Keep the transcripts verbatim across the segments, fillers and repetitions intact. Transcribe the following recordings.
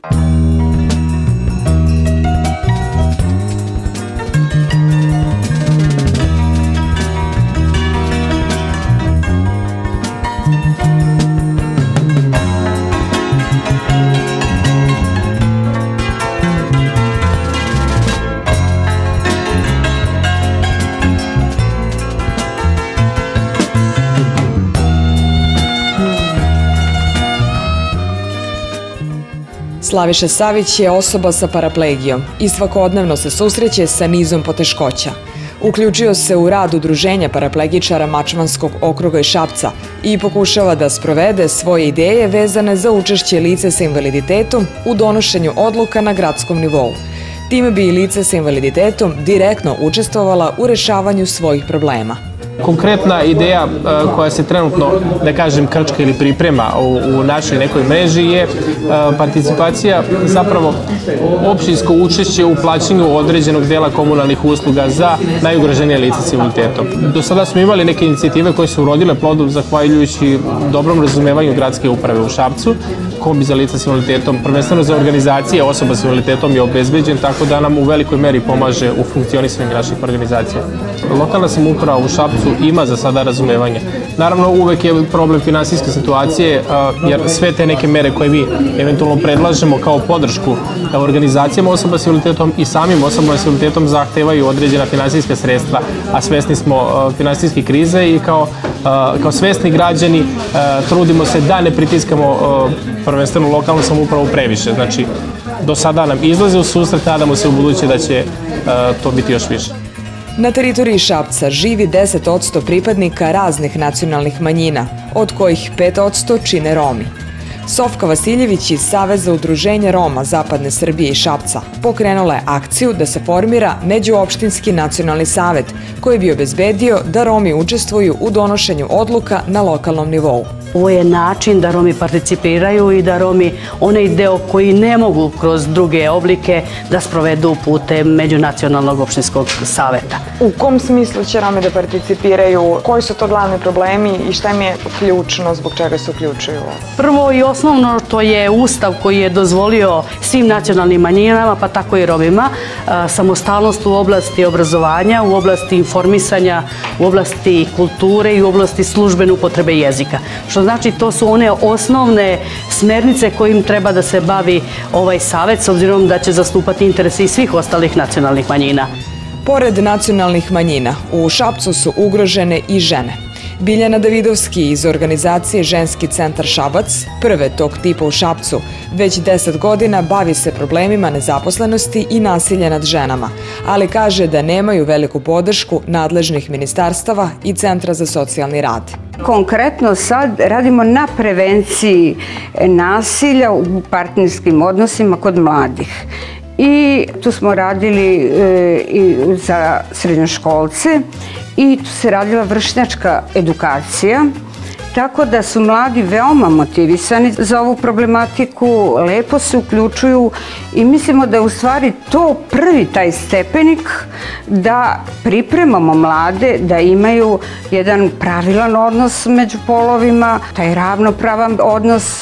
Slaviša Savić je osoba sa paraplegijom i svakodnevno se susreće sa nizom poteškoća. Uključio se u rad Udruženja paraplegičara Mačvanskog okruga i Šapca i pokušava da sprovede svoje ideje vezane za učešće lice sa invaliditetom u donošenju odluka na gradskom nivou. Time bi i lice sa invaliditetom direktno učestvovala u rešavanju svojih problema. Konkretna ideja koja se trenutno, da kažem, krčka ili priprema u našoj nekoj mreži je participacija, zapravo opštinsko učešće u plaćanju određenog dela komunalnih usluga za najugroženije lice s invaliditetom. Do sada smo imali neke inicijative koje su urodile plodom zahvaljujući dobrom razumevanju gradske uprave u Šapcu. Kombi za lica s invaliditetom, prvenstveno za organizacije osoba s invaliditetom je obezbeđen, tako da nam u velikoj meri pomaže u funkcionisanju naših organizacija. Lokalna samouprava u Šapcu ima za sada razumevanje. Naravno, uvek je problem finansijske situacije, jer sve te neke mere koje mi eventualno predlažemo kao podršku organizacijama osoba s invaliditetom i samim osobama s invaliditetom zahtevaju određena finansijska sredstva, a svesni smo finansijske krize i kao, kao svesni građani trudimo se da ne pritiskamo prvenstveno lokalnu samoupravu previše. Znači, do sada nam izlaze u susret, nadamo se u buduće da će to biti još više. Na teritoriji Šapca živi deset posto pripadnika raznih nacionalnih manjina, od kojih pet posto čine Romi. Sofka Vasiljević iz Saveza udruženja Roma Zapadne Srbije i Šapca pokrenula je akciju da se formira Međuopštinski nacionalni savet koji bi obezbedio da Romi učestvuju u donošenju odluka na lokalnom nivou. Ovo je način da Romi participiraju i da Romi onaj deo koji ne mogu kroz druge oblike da sprovedu putem Međunacionalnog opštinskog saveta. U kom smislu će Romi da participiraju? Koji su to glavni problemi i šta im je ključno, zbog čega se uključuju? Prvo i osnovno to je Ustav koji je dozvolio svim nacionalnim manjinama, pa tako i Romima, samostalnost u oblasti obrazovanja, u oblasti informisanja, u oblasti kulture i u oblasti službene upotrebe jezika. Što znači, to su one osnovne smernice kojim treba da se bavi ovaj savet, s obzirom da će zastupati interese i svih ostalih nacionalnih manjina. Pored nacionalnih manjina, u Šapcu su ugrožene i žene. Biljana Davidovski iz organizacije Ženski centar Šabac, prve tog tipa u Šapcu, već deset godina bavi se problemima nezaposlenosti i nasilja nad ženama, ali kaže da nemaju veliku podršku nadležnih ministarstava i Centra za socijalni rad. Konkretno sad radimo na prevenciji nasilja u partnerskim odnosima kod mladih. I tu smo radili i za srednjoškolce i tu se radila vršnjačka edukacija, tako da su mladi veoma motivisani za ovu problematiku, lepo se uključuju i mislimo da je u stvari to prvi taj stepenik da pripremamo mlade da imaju jedan pravilan odnos među polovima, taj ravnopravan odnos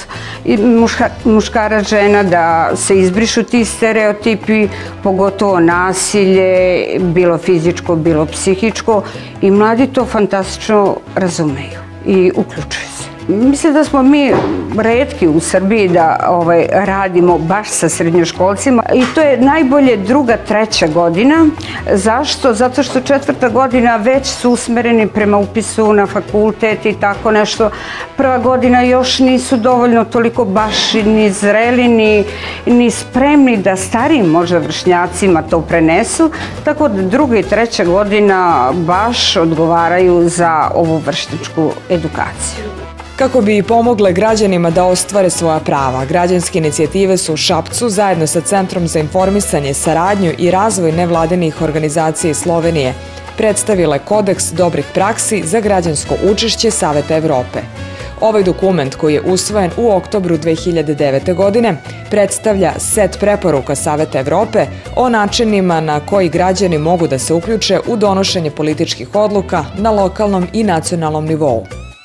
muškara-žena, da se izbrišu ti stereotipi, pogotovo nasilje, bilo fizičko, bilo psihičko, i mladi to fantastično razumeju i uključuju se. Mislim da smo mi retki u Srbiji da radimo baš sa srednjoškolcima i to je najbolje druga, treća godina. Zašto? Zato što četvrta godina već su usmereni prema upisu na fakultet i tako nešto. Prva godina još nisu dovoljno toliko baš ni zreli, ni spremni da starijim možda vršnjacima to prenesu, tako da druga i treća godina baš odgovaraju za ovu vršnjačku edukaciju. Kako bi pomogle građanima da ostvare svoja prava, građanske inicijative su u Šapcu zajedno sa Centrom za informisanje, saradnju i razvoj nevladinih organizacija iz Slovenije predstavile kodeks dobrih praksi za građansko učešće Saveta Evrope. Ovaj dokument, koji je usvojen u oktobru dve hiljade devete. godine, predstavlja set preporuka Saveta Evrope o načinima na koji građani mogu da se uključe u donošenje političkih odluka na lokalnom i nacionalnom nivou.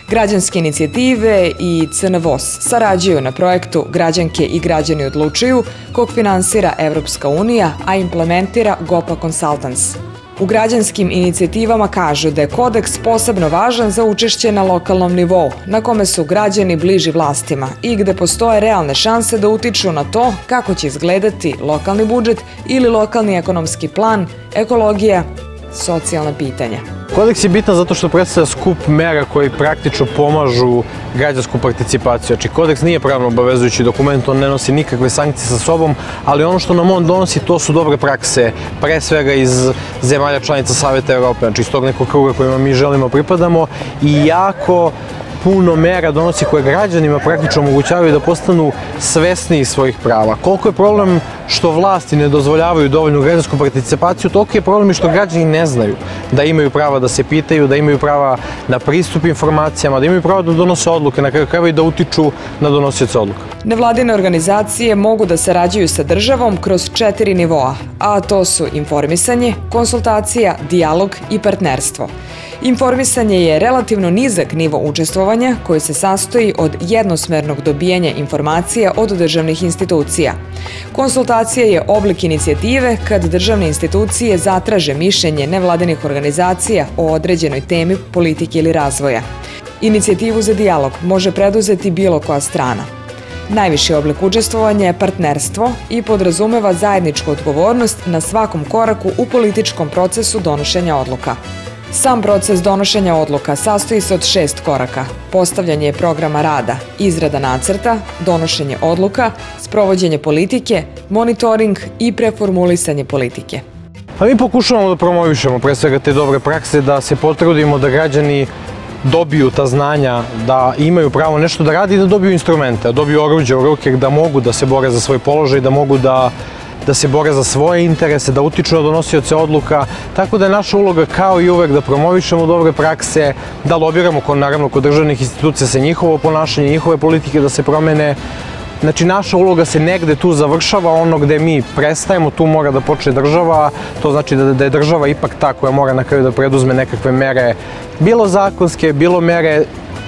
Građanske inicijative i C N V O S sarađuju na projektu Građanke i građani odlučuju, kog finansira Evropska unija, a implementira Gopa Consultants. U građanskim inicijativama kažu da je kodeks posebno važan za učešće na lokalnom nivou, na kome su građani bliži vlastima i gde postoje realne šanse da utiču na to kako će izgledati lokalni budžet ili lokalni ekonomski plan, ekologija, socijalna pitanja. Kodeks je bitan zato što predstavlja skup mera koji praktično pomažu građansku participaciju. Znači, kodeks nije pravno obavezujući dokument, on ne nosi nikakve sankcije sa sobom, ali ono što nam on donosi, to su dobre prakse, pre svega iz zemalja članica Saveta Evrope, znači iz tog nekog kruga kojima mi želimo pripadamo, i jako puno mera donosi koje građanima praktično omogućavaju da postanu svesniji svojih prava. Koliko je problem što vlasti ne dozvoljavaju dovoljnu građansku participaciju, toliko je problem i što građani ne znaju da imaju prava da se pitaju, da imaju prava na pristup informacijama, da imaju prava da donose odluke, na kraju krajeva i da utiču na donosioce odluka. Nevladine organizacije mogu da sarađuju sa državom kroz četiri nivoa, a to su informisanje, konsultacija, dijalog i partnerstvo. Informisanje je relativno nizak nivo učestvovanja koji se sastoji od jednosmernog dobijanja informacija od državnih institucija. Konsultacija je oblik inicijative kad državne institucije zatraže mišljenje nevladinih organizacija o određenoj temi politike ili razvoja. Inicijativu za dijalog može preduzeti bilo koja strana. Najviši oblik učestvovanja je partnerstvo i podrazumeva zajedničku odgovornost na svakom koraku u političkom procesu donošenja odluka. Sam proces donošenja odluka sastoji se od šest koraka: postavljanje programa rada, izrada nacrta, donošenje odluka, sprovođenje politike, monitoring i preformulisanje politike. A mi pokušavamo da promovišemo pre svega te dobre prakse, da se potrudimo da građani dobiju ta znanja, da imaju pravo nešto da radi i da dobiju instrumente, da dobiju oruđe u ruke, da mogu da se bore za svoj položaj, da mogu da da se bore za svoje interese, da utiču na donosioce odluka, tako da je naša uloga kao i uvek da promovišemo dobre prakse, da lobiramo naravno kod državnih institucija sa njihovo ponašanje, njihove politike da se promene. Znači, naša uloga se negde tu završava, ono gde mi prestajemo, tu mora da počne država, to znači da je država ipak ta koja mora na kraju da preduzme nekakve mere, bilo zakonske, bilo mere,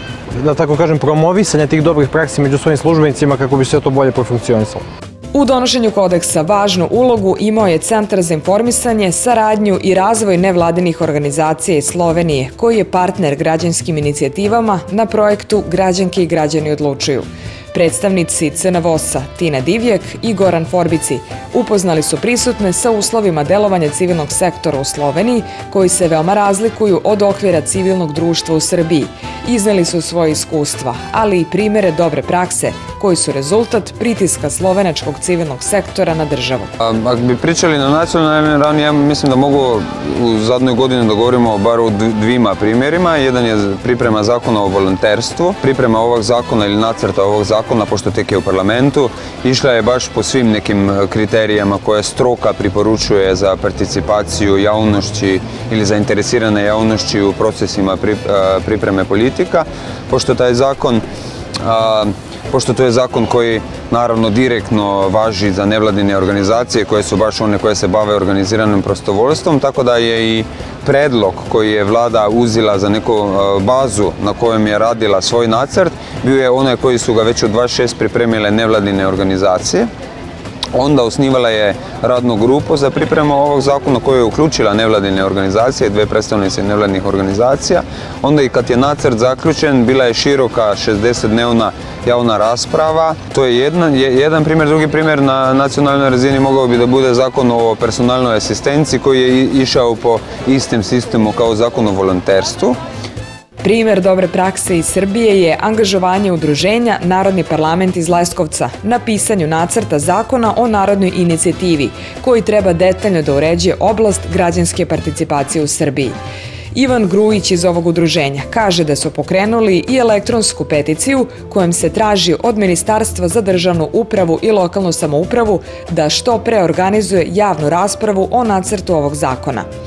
da tako kažem, promovisanja tih dobrih praksi među svojim službenicima kako bi sve to bolje profunkcionisalo. U donošenju kodeksa važnu ulogu imao je Centar za informisanje, saradnju i razvoj nevladinih organizacija iz Slovenije, koji je partner građanskim inicijativama na projektu Građanke i građani odlučuju. Predstavnici C N V O S-a Tina Divjak i Goran Forbici upoznali su prisutne sa uslovima delovanja civilnog sektora u Sloveniji, koji se veoma razlikuju od okvira civilnog društva u Srbiji. Izneli su svoje iskustva, ali i primere dobre prakse, koji su rezultat pritiska slovenačkog civilnog sektora na državu. Ako bi pričali na nacionalnoj ravni, ja mislim da mogu u zadnjoj godini da govorimo bar o dvima primjerima. Jedan je priprema zakona o volonterstvu. Priprema ovog zakona ili nacrta ovog zakona, pošto tek je u parlamentu, išla je baš po svim nekim kriterijama koje stroka priporučuje za participaciju javnošći ili zainteresirane javnošći u procesima pripreme politika. Pošto taj zakon Pošto to je zakon koji naravno direktno važi za nevladine organizacije koje su baš one koje se bave organiziranim prostovoljstvom, tako da je i predlog koji je vlada uzela za neku bazu na kojem je radila svoj nacrt, bio je onaj koji su ga već od dvadeset šest pripremile nevladine organizacije. Onda osnivala je radnu grupu za pripremu ovog zakona koju je uključila nevladine organizacije, dve predstavnice nevladinih organizacija. Onda i kad je nacrt zaključen, bila je široka šezdesetdnevna javna rasprava. To je jedan, jedan primjer. Drugi primjer na nacionalnoj razini mogao bi da bude zakon o personalnoj asistenciji koji je išao po istom sistemu kao zakon o volonterstvu. Primer dobre prakse iz Srbije je angažovanje udruženja Narodni parlament iz Leskovca na pisanju nacrta zakona o narodnoj inicijativi, koji treba detaljno da uređuje oblast građanske participacije u Srbiji. Ivan Grujić iz ovog udruženja kaže da su pokrenuli i elektronsku peticiju kojom se traži od Ministarstva za državnu upravu i lokalnu samoupravu da što pre organizuje javnu raspravu o nacrtu ovog zakona.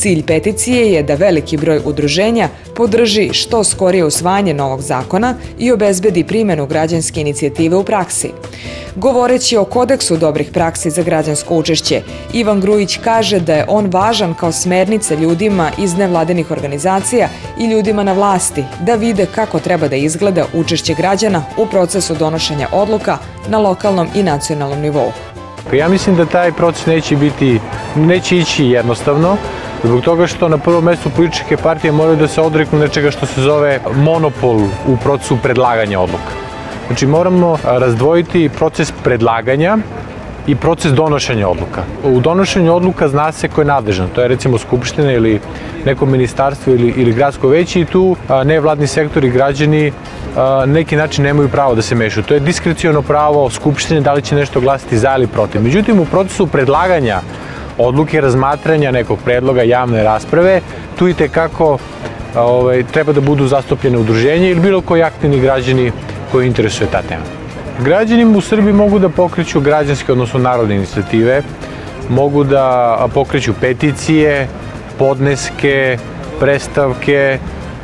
Cilj peticije je da veliki broj udruženja podrži što skorije usvajanje novog zakona i obezbedi primjenu građanske inicijative u praksi. Govoreći o kodeksu dobrih praksi za građansko učešće, Ivan Grujić kaže da je on važan kao smernica ljudima iz nevladinih organizacija i ljudima na vlasti da vide kako treba da izgleda učešće građana u procesu donošenja odluka na lokalnom i nacionalnom nivou. Ja mislim da taj proces neće biti, neće ići jednostavno, zbog toga što na prvom mestu političke partije moraju da se odreknu nečega što se zove monopol u procesu predlaganja odluka. Znači moramo razdvojiti proces predlaganja i proces donošenja odluka. U donošenju odluka zna se ko je nadležan, to je recimo Skupština ili neko ministarstvo ili, ili gradsko veće i tu nevladni sektor i građani na neki način nemaju pravo da se mešaju. To je diskreciono pravo Skupštine da li će nešto glasiti za ili protiv. Međutim, u procesu predlaganja odluke, razmatranja nekog predloga, javne rasprave, tu i tekako ovaj, treba da budu zastupljene udruženja ili bilo koji aktivni građani koji interesuje ta tema. Građani u Srbiji mogu da pokreću građanske, odnosno narodne inicijative, mogu da pokreću peticije, podneske, predstavke,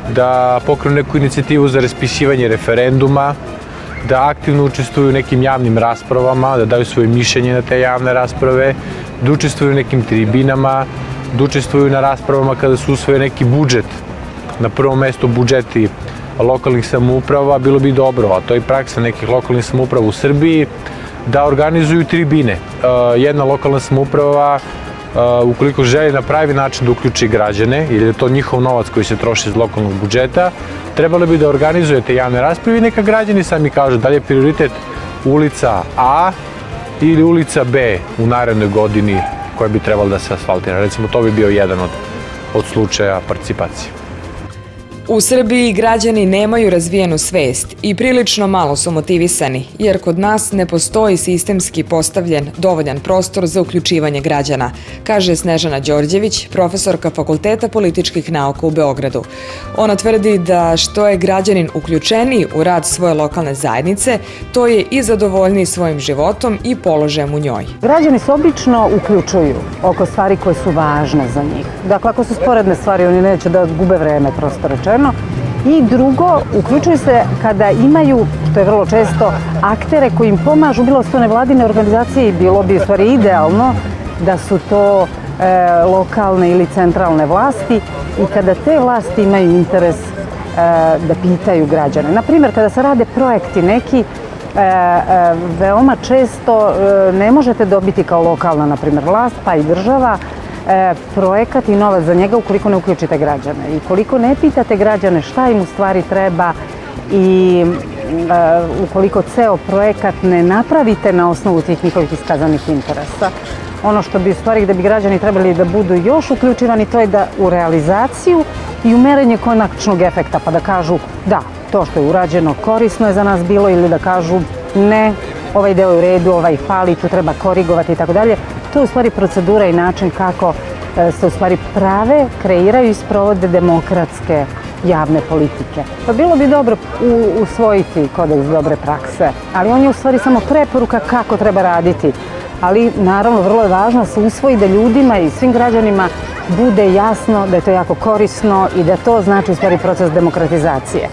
da pokrenu neku inicijativu za raspisivanje referenduma, da aktivno učestvuju u nekim javnim raspravama, da daju svoje mišljenje na te javne rasprave, da učestvuju u nekim tribinama, da učestvuju na raspravama kada se usvoje neki budžet, na prvom mestu budžeti lokalnih samouprava, bilo bi dobro, a to je praksa nekih lokalnih samouprava u Srbiji, da organizuju tribine. Jedna lokalna samouprava, ukoliko želi na pravi način da uključi građane, ili je to njihov novac koji se troši iz lokalnog budžeta, trebalo bi da organizuje te javne rasprave i neka građani sami kažu da li je prioritet ulica A ili ulica B u narednoj godini koja bi trebala da se asfaltira. Recimo, to bi bio jedan od, od slučaja participacije. U Srbiji građani nemaju razvijenu svest i prilično malo su motivisani, jer kod nas ne postoji sistemski postavljen dovoljan prostor za uključivanje građana, kaže Snežana Đorđević, profesorka Fakulteta političkih nauka u Beogradu. Ona tvrdi da što je građanin uključeniji u rad svoje lokalne zajednice, to je i zadovoljniji svojim životom i položajem u njoj. Građani se obično uključuju oko stvari koje su važne za njih. Dakle, ako su sporedne stvari, oni neće da gube vreme, prosto rečeno. I drugo, uključuju se kada imaju, što je vrlo često, aktere koji im pomažu, bilo su to nevladine organizacije i bilo bi u stvari idealno da su to e, lokalne ili centralne vlasti i kada te vlasti imaju interes e, da pitaju građane. Naprimjer, kada se rade projekti neki, e, e, veoma često e, ne možete dobiti kao lokalna, na primjer, vlast, pa i država, projekat i novac za njega ukoliko ne uključite građane. I koliko ne pitate građane šta im u stvari treba i ukoliko ceo projekat ne napravite na osnovu tih njihovih iskazanih interesa. Ono što bi u stvari gde bi građani trebali da budu još uključivani, to je da u realizaciju i u merenje konačnog efekta, pa da kažu da, to što je urađeno korisno je za nas bilo ili da kažu ne, ovaj deo je u redu, ovaj fali, tu treba korigovati i tako dalje. To je u stvari procedura i način kako se u stvari prave, kreiraju i sprovode demokratske javne politike. Pa bilo bi dobro usvojiti kodeks dobre prakse, ali on je u stvari samo preporuka kako treba raditi. Ali naravno vrlo je važno da se usvoji da ljudima i svim građanima bude jasno da je to jako korisno i da to znači u stvari proces demokratizacije.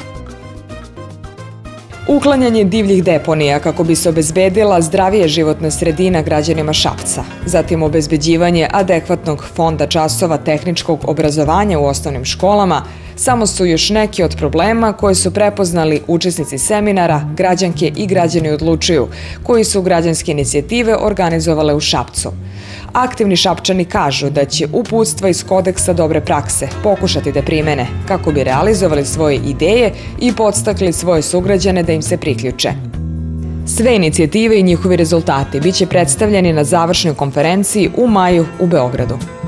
Uklanjanje divljih deponija kako bi se obezbedila zdravije životna sredina građanima Šapca, zatim obezbeđivanje adekvatnog fonda časova tehničkog obrazovanja u osnovnim školama, samo su još neki od problema koje su prepoznali učesnici seminara Građanke i građani odlučuju, koji su građanske inicijative organizovale u Šapcu. Aktivni Šapčani kažu da će uputstva iz kodeksa dobre prakse pokušati da primene kako bi realizovali svoje ideje i podstakli svoje sugrađane da im se priključe. Sve inicijative i njihovi rezultati biće predstavljeni na završnoj konferenciji u maju u Beogradu.